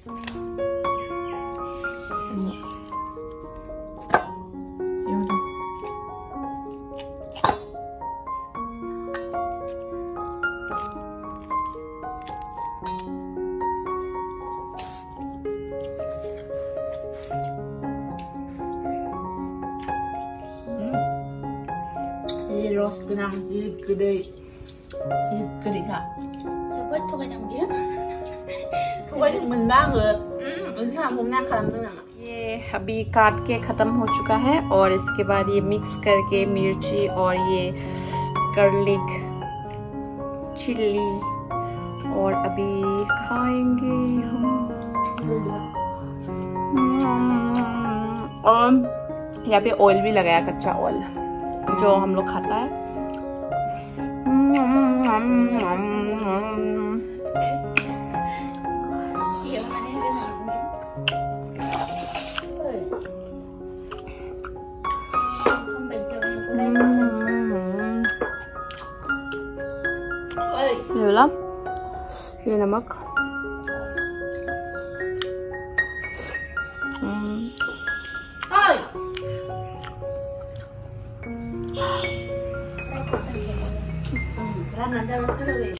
Roast 그냥 그리가 Với thôi đằng biết thôi thì mình ba người उसके हम घूमना खत्म तो ना ये अभी काट के ख़त्म हो चुका है और इसके बाद ये मिक्स करके मिर्ची और ये गार्लिक चिल्ली और अभी खाएंगे हम। और यहाँ पे ऑयल भी लगाया, कच्चा ऑयल जो हम लोग खाता है। nhiều lắm. Đây nấm. ơi